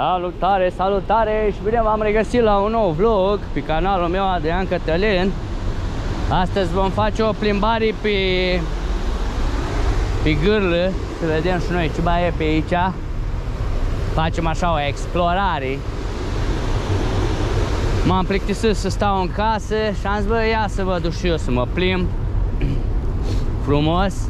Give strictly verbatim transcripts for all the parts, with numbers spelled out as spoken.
Salutare, salutare și bine v-am regăsit la un nou vlog pe canalul meu Adrian Cătălin. Astăzi vom face o plimbare pe pe Gârlă, să vedem și noi ce mai e pe aici. Facem așa o explorare. M-am plictisit să stau în casă și am zis, bă, ia să vă duc și eu să mă plimb frumos.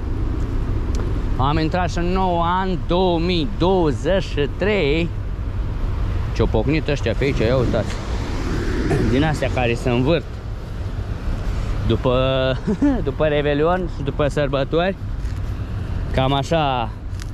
Am intrat și în nou an două mii douăzeci și trei. Ce-o pocnit ăștia pe aici, ia uitați. Din astea care se învârt după, după Revelion și după sărbători. Cam așa.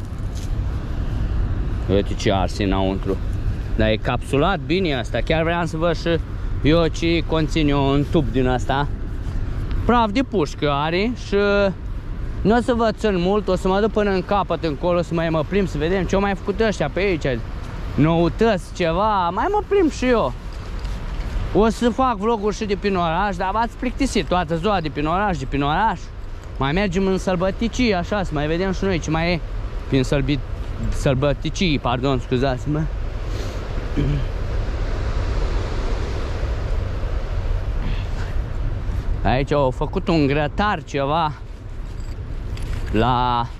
Uite ce arse înăuntru. Dar e capsulat bine asta. Chiar vreau să văd și eu ce conține un tub din asta. Praf de pușcă are și nu o să vă țin mult, o să mă duc până în capăt încolo să mai mă plimb, să vedem ce au mai făcut ăștia pe aici. Noutăți, ceva, mai mă plimb și eu. O să fac vloguri și de prin oraș, dar v-ați plictisit toată ziua de prin oraș, de prin oraș. Mai mergem în sălbăticii, așa, să mai vedem și noi ce mai e prin sălbi... sălbăticii, pardon, scuzați-mă. Aici au făcut un grătar ceva la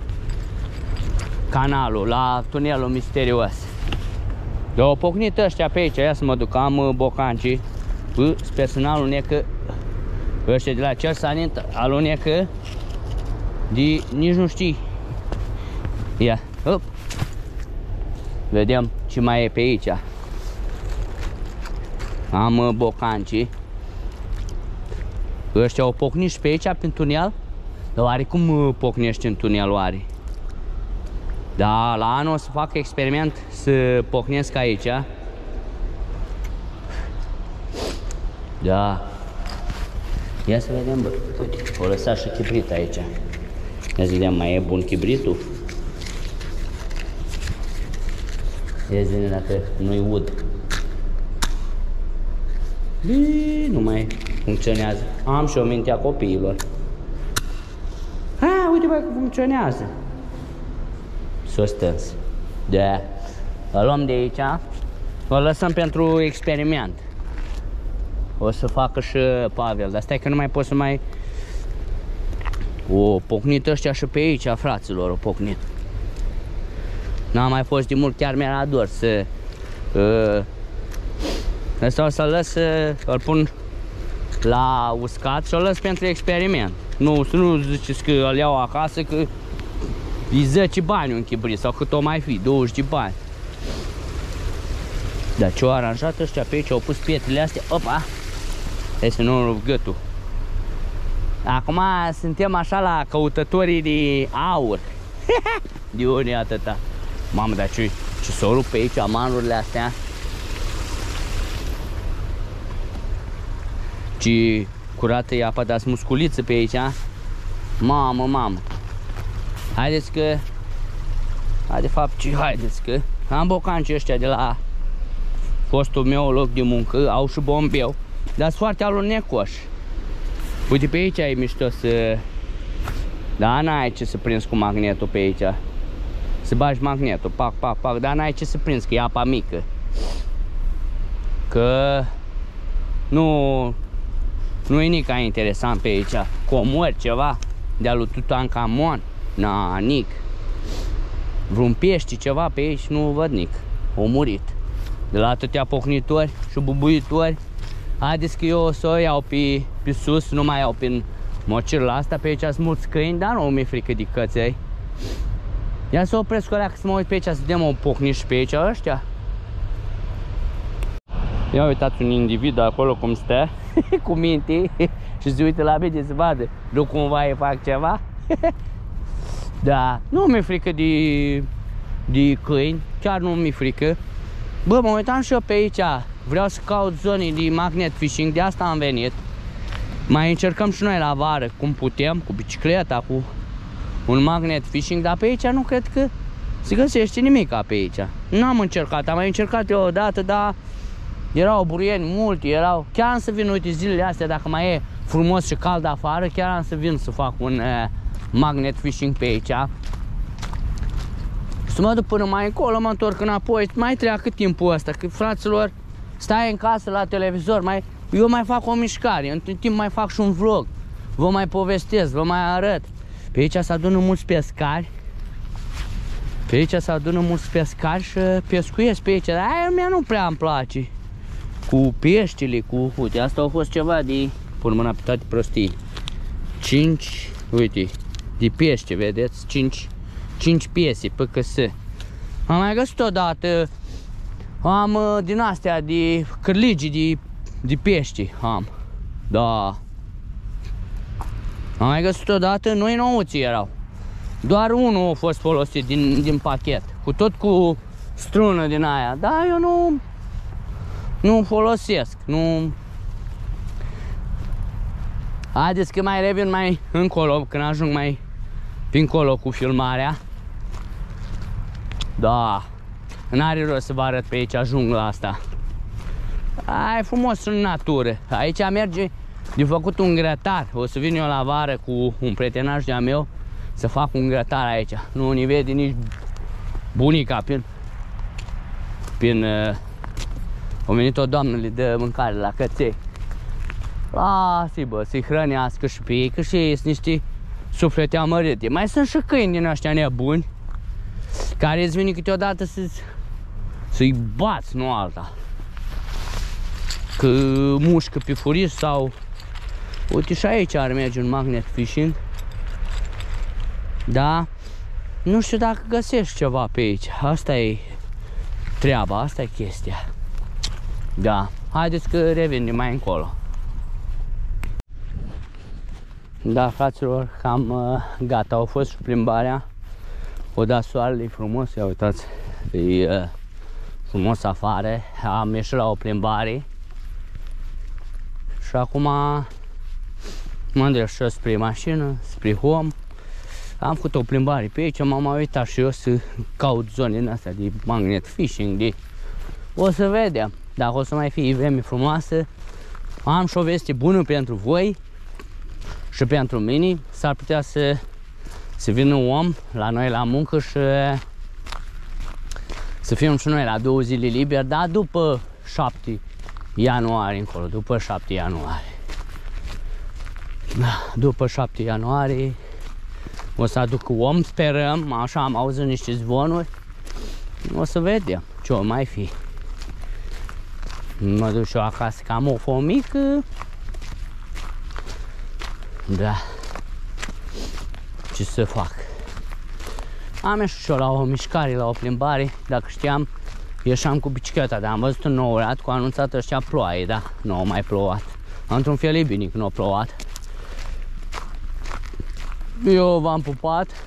canalul, la tunelul misterios. De au pocnit ăștia pe aici, ia să mă duc, am bocancii. Bă, sper să n-alunecă ăștia de la cel sanit, alunecă de nici nu știi. Ia, hop. Vedem ce mai e pe aici. Am bocancii. Ăștia au pocnit și pe aici, prin tunel. Dar oare cum pocnești în tunel, oare? Da, la anul o să fac experiment să pocnesc aici. Da. Ia să vedem, bă. Uite, o lăsat și chibrit aici. Ia să vedem, mai e bun chibritul? Ia să vedem dacă nu-i ud. Bine, nu mai funcționează. Am și o minte a copiilor. Ha, uite, băi, că funcționează. S-o stâns. Da. O luăm de aici. O lăsăm pentru experiment. O să facă și Pavel. Dar stai că nu mai pot să mai... O pocnit ăștia și pe aici, fraților, o pocnit. N-am mai fost de mult, chiar mi-era dor să... Uh, Asta o să-l lăs, îl pun la uscat și o lăs pentru experiment. Nu, să nu ziceți că îl iau acasă, că e zece bani un chibrit sau cât o mai fi, douăzeci de bani. Dar ce-au aranjat ăștia pe aici, au pus pietrele astea, opa, hai să nu rup gâtul. Acum suntem așa la căutătorii de aur. De unii atâta. Mamă, dar ce, ce s-o rup pe aici, amanurile astea. Ce curată e apa, dați musculiță pe aici. Mamă, mamă. Haideți că... Hai, de fapt, ce haideți că... Am bocancii ăștia de la fostul meu loc de muncă, au și bombeu. Dar sunt foarte alunecoși. Uite, pe aici e mișto să... Da, n-ai ce să prinzi cu magnetul pe aici. Să bagi magnetul, pac, pac, pac. Dar n-ai ce să prinzi, că e apa mică. Că... Nu... Nu e nica interesant pe aici. Comori, ceva de-a lui Tutankamon. Na, nic. Vreun pești, ceva pe aici, nu văd nic. O murit. De la atâtea pocnitori și bubuitori. Haideți că eu o să o iau pe, pe sus, nu mai iau prin mocirla asta. Pe aici sunt mulți câini, dar nu mi-e frică de căței. Ia să opresc o leacă să mă uit pe aici, să vedem o pocni și pe aici ăștia. Ia uitați un individ acolo cum stă, cu minte și se uită la mine să vadă, nu cumva îi fac ceva. Da, nu mi-e frică de, de câini, chiar nu mi-e frică. Bă, mă uitam și eu pe aici, vreau să caut zone de magnet fishing, de asta am venit. Mai încercăm și noi la vară, cum putem, cu bicicleta, cu un magnet fishing, dar pe aici nu cred că se găsește nimica pe aici. Nu am încercat, am mai încercat eu odată, dar erau burieni multi, erau... Chiar am să vin, uite, zilele astea, dacă mai e frumos și cald afară, chiar am să vin să fac un uh, magnet fishing pe aici. Să mă duc până mai încolo, mă întorc înapoi, mai treacă timpul ăsta, că fraților, stai în casă la televizor, mai, eu mai fac o mișcare, în timp mai fac și un vlog, vă mai povestesc, vă mai arăt. Pe aici se adună mulți pescari, pe aici se adună mulți pescari și pescuiesc pe aici, dar aia mea nu prea îmi place. Cu peștile, cu, uite, asta a fost ceva de, pun mâna pe toate prostii, cinci, uite, de pește, vedeți, cinci, cinci piese pe căsă. Am mai găsit odată, am din astea de cârligi de, de pește, am, da. Am mai găsit odată, noi nouți erau, doar unul a fost folosit din, din pachet, cu tot cu strună din aia, dar eu nu, nu folosesc, nu. Haideți că mai revin mai încolo, când ajung mai pincolo cu filmarea. Da, n-are rost să vă arăt pe aici, ajung la asta. Ai frumos în natură. Aici merge de făcut un grătar. O să vin eu la vară cu un prietenaj de-a meu să fac un grătar aici. Nu ni vede nici bunica prin prin uh, a venit o doamnă, le dă mâncare la căței. Lasă-i bă, să-i hrănească și pe ei, că și ei sunt niște suflete amărite. Mai sunt și câini din ăștia nebuni care îți vine câteodată să-ți să-i bați, nu alta. Că mușcă pe furiș sau... Uite, și aici ar merge un magnet fishing. Da? Nu știu dacă găsești ceva pe aici. Asta e treaba, asta e chestia. Da, haideți că revenim mai încolo. Da, fraților, cam uh, gata, au fost și plimbarea. O dat soarele, e frumos, ia uitați, e uh, frumos afară. Am ieșit la o plimbare și acum mă îndrept spre mașină, spre home. Am făcut o plimbare pe aici, m-am uitat și eu să caut zone din astea de magnet fishing, de... O să vedem dacă o să mai fie vreme frumoasă. Am și o veste bună pentru voi și pentru mine. S-ar putea să, să vină un om la noi la muncă și să fim și noi la două zile liberi, dar după șapte ianuarie încolo, după șapte ianuarie. Da, după șapte ianuarie o să aduc om, sperăm, așa am auzit niște zvonuri. O să vedem ce o mai fi. Mă duc și eu acasă că am o fomică. Da. Ce să fac? Am ieșit și eu la o mișcare, la o plimbare. Dacă știam, ieșeam cu bicicleta, dar am văzut un nou rat cu anunțat ăștia ploaie, da? Nu au mai plouat. Într-un fel e bine că nu a plouat. Eu v-am pupat.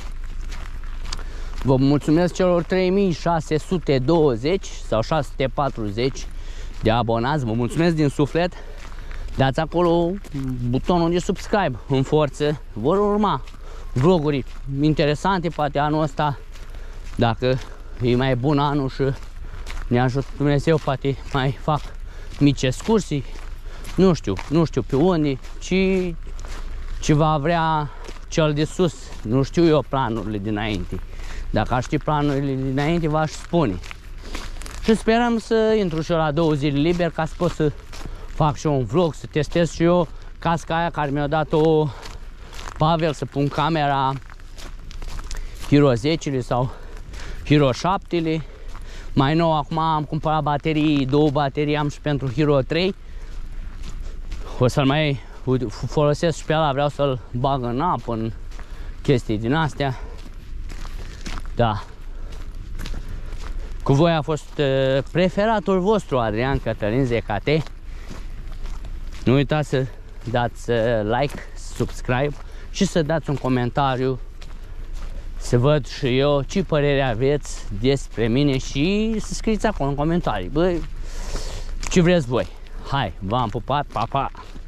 Vă mulțumesc celor trei mii șase sute douăzeci sau șase sute patruzeci de abonați. Vă mulțumesc din suflet. Dați acolo butonul de subscribe în forță. Vor urma vloguri interesante poate anul ăsta. Dacă e mai bun anul și ne ajută Dumnezeu, poate mai fac mici excursii. Nu știu, nu știu pe unde, ci ce va vrea cel de sus. Nu știu eu planurile dinainte. Dacă aș ști planurile dinainte, v-aș spune. Și sperăm să intru și eu la două zile liber ca să pot să fac și eu un vlog, să testez și eu casca aia care mi-a dat-o Pavel, să pun camera Hero zece sau Hero șapte. Mai nou acum am cumpărat baterii, două baterii am și pentru Hero trei. O să-l mai folosesc și pe ăla, vreau să-l bag în apă, în chestii din astea. Da. Cu voi a fost uh, preferatul vostru, Adrian Cătălin Z K T. Nu uitați să dați uh, like, subscribe și să dați un comentariu să văd și eu ce părere aveți despre mine și să scrieți acolo în comentarii. Băi, ce vreți voi. Hai, v-am pupat, pa, pa!